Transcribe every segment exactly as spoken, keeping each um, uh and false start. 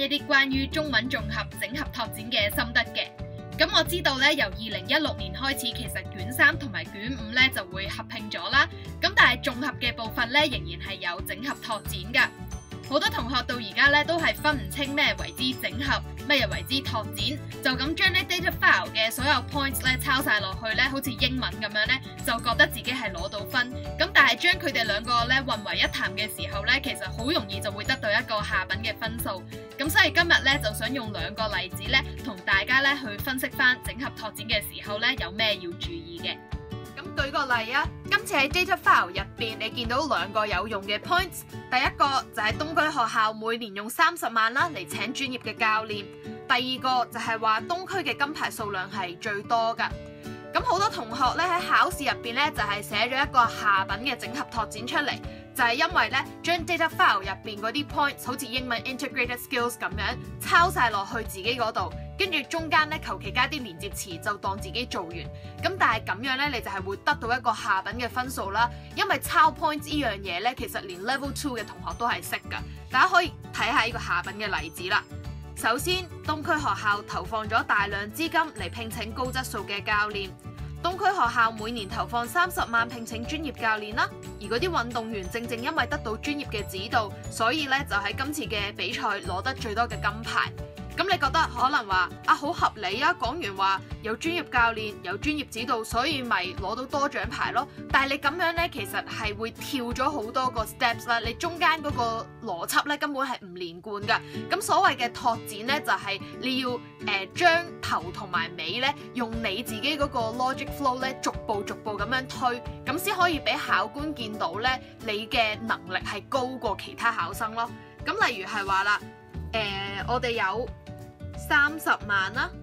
一啲關於中文綜合整合拓展嘅心得嘅。咁我知道咧，由二零一六年開始，其實卷三同埋卷五咧就會合併咗啦。咁但係綜合嘅部分咧，仍然係有整合拓展㗎。好多同學到而家咧都係分唔清咩為之整合，咩又為之拓展，就咁將啲 data file 嘅所有 points 咧抄晒落去咧，好似英文咁樣咧，就覺得自己係攞到分。咁但係將佢哋兩個咧混為一談嘅時候咧，其實好容易就會得到一個下品嘅分數。咁所以今日咧就想用兩個例子咧，同大家咧去分析翻整合拓展嘅時候咧有咩要注意嘅。咁舉個例啊，今次喺 data file 入邊，你見到兩個有用嘅 points。第一個就係東區學校每年用三十萬啦嚟請專業嘅教練。第二個就係話東區嘅金牌數量係最多㗎。咁好多同學咧喺考試入邊咧就係寫咗一個下品嘅整合拓展出嚟，就係因為咧將 data file 入邊嗰啲 points 好似英文 integrated skills 咁樣抄晒落去自己嗰度，跟住中間咧求其加啲連接詞就當自己做完。咁但係咁樣咧你就係會得到一個下品嘅分數啦，因為抄 points 呢樣嘢咧其實連 level two 嘅同學都係識㗎。大家可以睇下呢個下品嘅例子啦。首先，東區學校投放咗大量資金嚟聘請高質素嘅教練。東區學校每年投放三十萬聘請專業教練啦，而嗰啲運動員正正因為得到專業嘅指導，所以咧就喺今次嘅比賽攞得最多嘅金牌。咁你覺得可能話啊好合理啊，講完話有專業教練有專業指導，所以咪攞到多獎牌咯。但係你咁樣咧，其實係會跳咗好多個 steps 啦，你中間嗰個邏輯咧根本係唔連貫噶。咁所謂嘅拓展咧，就係、是、你要誒將、呃、頭同埋尾咧，用你自己嗰個 logic flow 咧，逐步逐步咁樣推，咁先可以俾考官見到咧，你嘅能力係高過其他考生咯。咁例如係話啦，誒、呃、我哋有三十萬啦，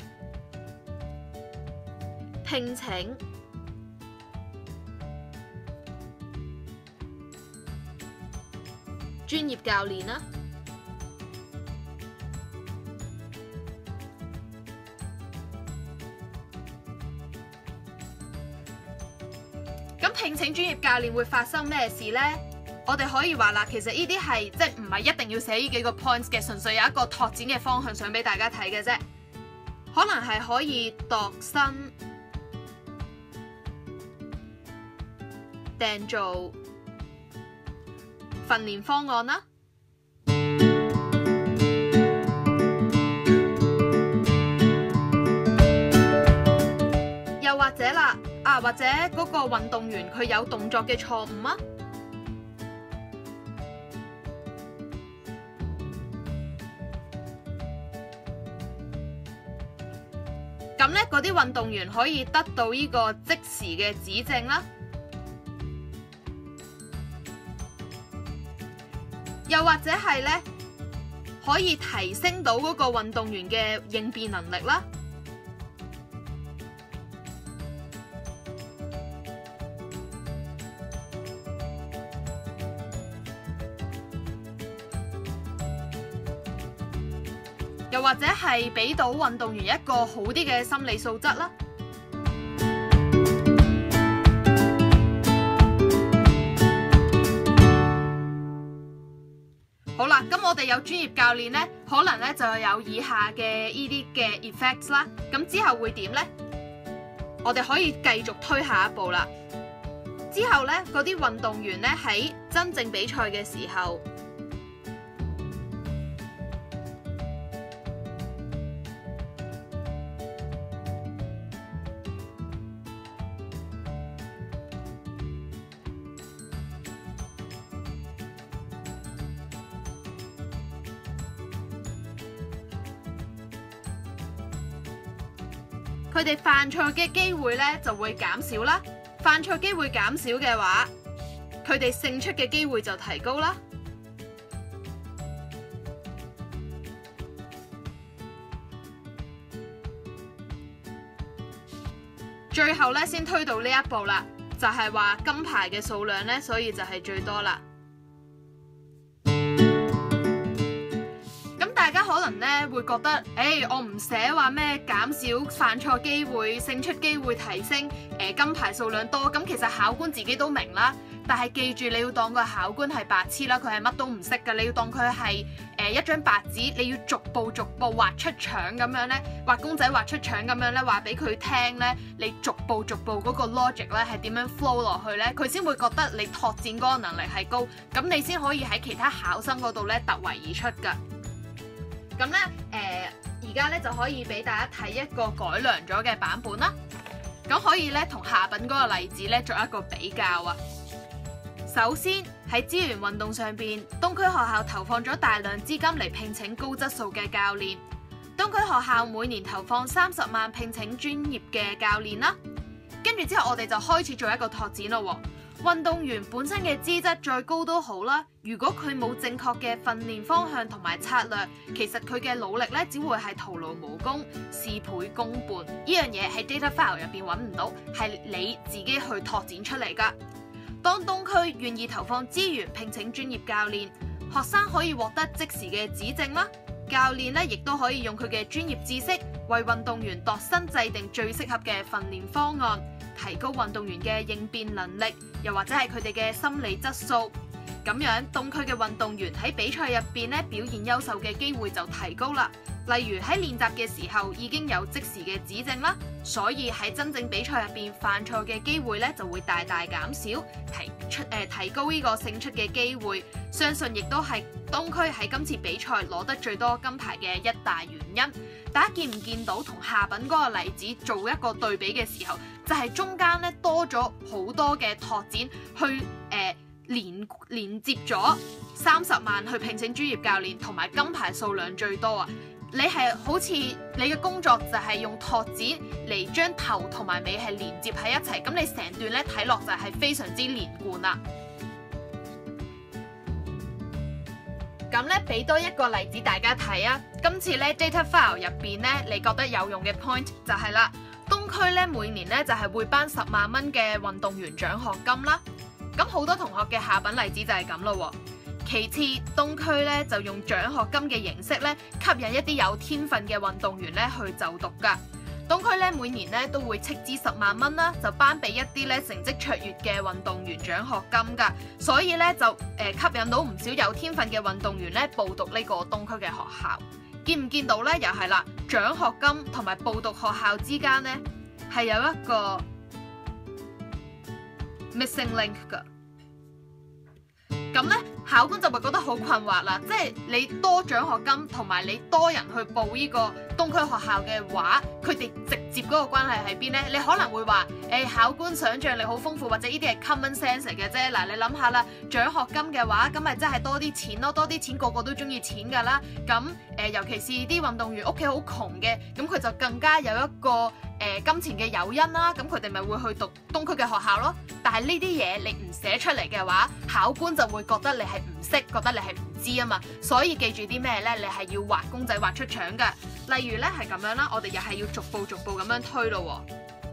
聘請專業教練啦。咁聘請專業教練會發生咩事呢？我哋可以話啦，其實呢啲係即係唔係一定要寫呢幾個 points 嘅，純粹有一個拓展嘅方向想俾大家睇嘅啫。可能係可以度身訂造訓練方案啦，又或者啦啊，或者嗰個運動員佢有動作嘅錯誤啊。咁咧，嗰啲運動員可以得到呢個即時嘅指正啦，又或者係咧可以提升到嗰個運動員嘅應變能力啦。又或者係俾到運動員一個好啲嘅心理素質啦。好啦，咁我哋有專業教練呢，可能呢就有以下嘅呢啲嘅 effects 啦。咁之後會點呢？我哋可以繼續推下一步啦。之後呢，嗰啲運動員呢喺真正比賽嘅時候，佢哋犯錯嘅機會咧就會減少啦。犯錯機會減少嘅話，佢哋勝出嘅機會就提高啦。最後咧先推到呢一步啦，就係話金牌嘅數量咧，所以就係最多啦。大家可能咧會覺得，誒、欸，我唔寫話咩減少犯錯機會、勝出機會提升，誒、呃，金牌數量多，咁其實考官自己都明啦。 但係記住你要當個考官係白痴啦，佢係乜都唔識㗎，你要當佢係誒一張白紙，你要逐步逐步畫出腸咁樣咧，畫公仔畫出腸咁樣咧，話俾佢聽咧，你逐步逐步嗰個 logic 咧係點樣 flow 落去咧，佢先會覺得你拓展嗰個能力係高，咁你先可以喺其他考生嗰度咧突圍而出㗎。咁咧誒，而家咧就可以俾大家睇一個改良咗嘅版本啦。咁可以咧同下品嗰個例子咧作一個比較啊。首先喺資源運動上邊，東區學校投放咗大量資金嚟聘請高質素嘅教練。東區學校每年投放三十萬聘請專業嘅教練啦。跟住之後，我哋就開始做一個拓展咯。運動員本身嘅資質再高都好啦，如果佢冇正確嘅訓練方向同埋策略，其實佢嘅努力咧只會係徒勞無功、事倍功半。呢樣嘢喺 data file 入邊揾唔到，係你自己去拓展出嚟噶。當東區願意投放資源聘請專業教練，學生可以獲得即時嘅指正啦。教練咧亦都可以用佢嘅專業知識為運動員度身制定最適合嘅訓練方案，提高運動員嘅應變能力，又或者係佢哋嘅心理質素。咁樣東區嘅運動員喺比賽入邊咧表現優秀嘅機會就提高啦。例如喺練習嘅時候已經有即時嘅指正啦，所以喺真正比賽入邊犯錯嘅機會咧就會大大減少，提出誒、呃、提高呢個勝出嘅機會。相信亦都係東區喺今次比賽攞得最多金牌嘅一大原因。大家見唔見到同下品嗰個例子做一個對比嘅時候，就係、是、中間咧多咗好多嘅拓展去誒、呃、連連接咗三十萬去聘請專業教練，同埋金牌數量最多啊！你係好似你嘅工作就係用拓展嚟將頭同埋尾係連接喺一齊，咁你成段咧睇落就係非常之連貫啦。咁咧俾多一個例子大家睇啊！今次咧 data file 入邊咧，你覺得有用嘅 point 就係啦，東區咧每年咧就係會頒十萬蚊嘅運動員獎學金啦。咁好多同學嘅下品例子就係咁咯。其次，東區咧就用獎學金嘅形式咧，吸引一啲有天分嘅運動員咧去就讀噶。東區咧每年咧都會斥資十萬蚊啦，就頒俾一啲咧成績卓越嘅運動員獎學金噶。所以咧就誒、呃、吸引到唔少有天分嘅運動員咧報讀呢個東區嘅學校。見唔見到咧？又係啦，獎學金同埋報讀學校之間咧係有一個 missing link 噶。咁咧，考官就會覺得好困惑啦。即係你多獎學金同埋你多人去報呢個東區學校嘅話，佢哋直接嗰個關係喺邊呢？你可能會話誒、欸、考官想像力好豐富，或者呢啲係 common sense 嚟嘅啫。嗱，你諗下啦，獎學金嘅話，咁咪真係多啲錢咯，多啲錢個個都中意錢㗎啦。咁誒、呃，尤其是啲運動員屋企好窮嘅，咁佢就更加有一個誒、呃、金錢嘅誘因啦。咁佢哋咪會去讀東區嘅學校咯。但係呢啲嘢你唔寫出嚟嘅話，考官就會覺得你係唔識，覺得你係唔知啊嘛。所以記住啲咩呢？你係要畫公仔畫出腸㗎。例如咧係咁樣啦，我哋又係要逐步逐步咁樣推咯。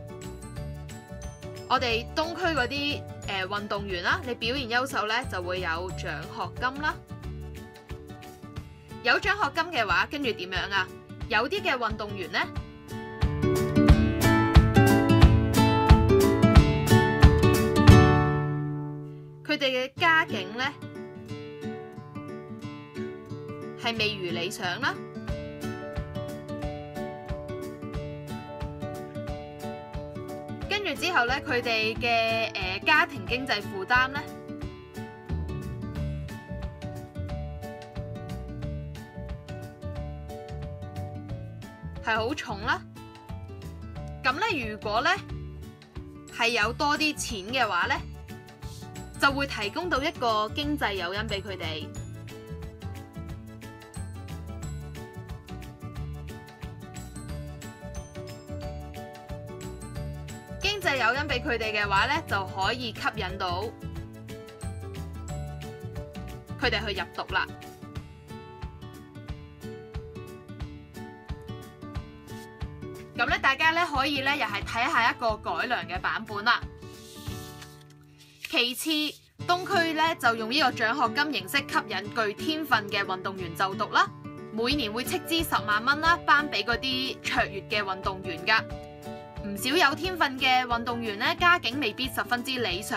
我哋東區嗰啲誒運動員啦，你表現優秀咧就會有獎學金啦。有獎學金嘅話，跟住點樣啊？有啲嘅運動員咧，佢哋嘅家境咧係未如理想啦。跟住之後咧，佢哋嘅誒家庭經濟負擔咧係好重啦。咁咧，如果咧係有多啲錢嘅話咧，就會提供到一個經濟誘因俾佢哋。經濟誘因俾佢哋嘅話咧，就可以吸引到佢哋去入讀啦。咁咧，大家咧可以咧又係睇下一個改良嘅版本啦。其次，東區咧就用呢個獎學金形式吸引具天分嘅運動員就讀啦。每年會斥資十萬蚊啦，頒俾嗰啲卓越嘅運動員噶。唔少有天分嘅運動員咧，家境未必十分之理想，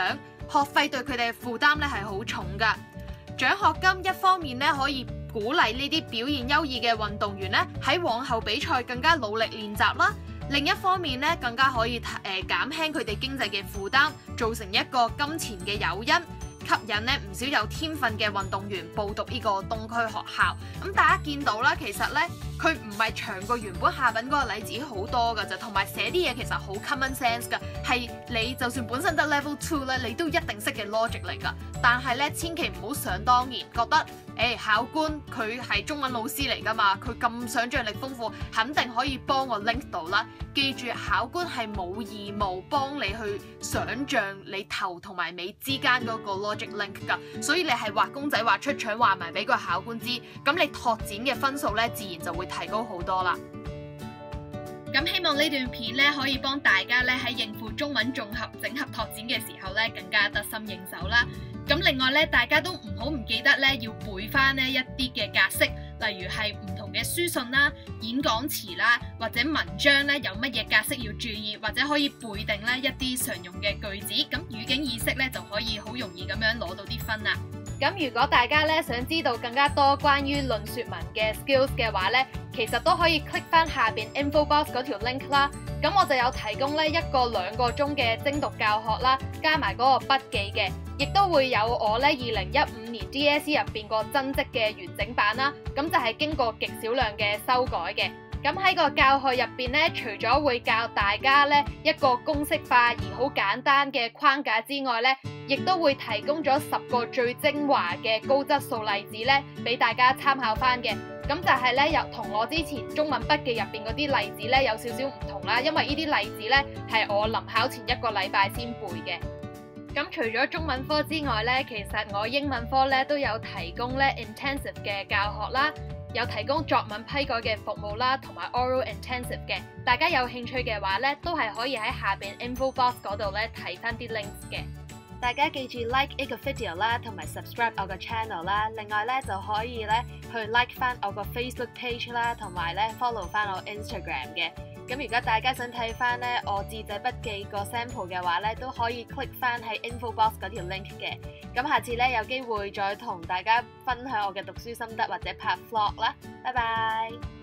學費對佢哋嘅負擔咧係好重㗎。獎學金一方面咧可以鼓勵呢啲表現優異嘅運動員咧喺往後比賽更加努力練習啦。另一方面咧，更加可以誒、呃、減輕佢哋經濟嘅負擔，造成一個金錢嘅誘因，吸引咧唔少有天分嘅運動員報讀呢個東區學校。咁大家見到啦，其實咧佢唔係長過原本下品嗰個例子好多㗎咋，同埋寫啲嘢其實好 common sense 㗎，係你就算本身得 level two 咧，你都一定識嘅 logic 嚟㗎。但係咧，千祈唔好想當然覺得。誒、欸、考官佢係中文老師嚟㗎嘛，佢咁想像力豐富，肯定可以幫我 link 到啦。記住，考官係冇義務幫你去想像你頭同埋尾之間嗰個 logic link 㗎，所以你係畫公仔畫出腸畫埋俾個考官知，咁你拓展嘅分數咧，自然就會提高好多啦。咁希望呢段片咧可以幫大家咧喺應付中文綜合整合拓展嘅時候咧更加得心應手啦。咁另外咧，大家都唔好唔記得咧要背翻呢一啲嘅格式，例如係唔同嘅書信啦、演講詞啦，或者文章咧有乜嘢格式要注意，或者可以背定咧一啲常用嘅句子，咁語境意識咧就可以好容易咁樣攞到啲分啦。咁如果大家咧想知道更加多關於論說文嘅 skills 嘅話咧，其實都可以 click 翻下邊 info box 嗰條 link 啦。咁我就有提供咧一個兩個鐘嘅精讀教學啦，加埋嗰個筆記嘅，亦都會有我咧二零一五年 D S E 入邊個真跡嘅完整版啦。咁就係經過極少量嘅修改嘅。咁喺個教學入邊咧，除咗會教大家咧一個公式化而好簡單嘅框架之外咧，亦都會提供咗十個最精華嘅高質素例子咧，俾大家參考翻嘅。咁就係咧，又同我之前中文筆記入邊嗰啲例子咧有少少唔同啦，因為呢啲例子咧係我臨考前一個禮拜先背嘅。咁除咗中文科之外咧，其實我英文科咧都有提供咧 intensive 嘅教學啦。有提供作文批改嘅服務啦，同埋 oral intensive 嘅，大家有興趣嘅話咧，都係可以喺下邊 info box 嗰度咧睇翻啲 links 嘅。大家記住 like 呢個 video 啦，同埋 subscribe 我個 channel 啦。另外咧就可以咧去 like 翻我個 Facebook page 啦，同埋咧 follow 翻我 Instagram 嘅。咁如果大家想睇翻咧我自製筆記個 sample 嘅話咧，都可以 click 翻喺 info box 嗰條 link 嘅。咁下次咧有機會再同大家分享我嘅讀書心得或者拍 vlog啦。拜拜。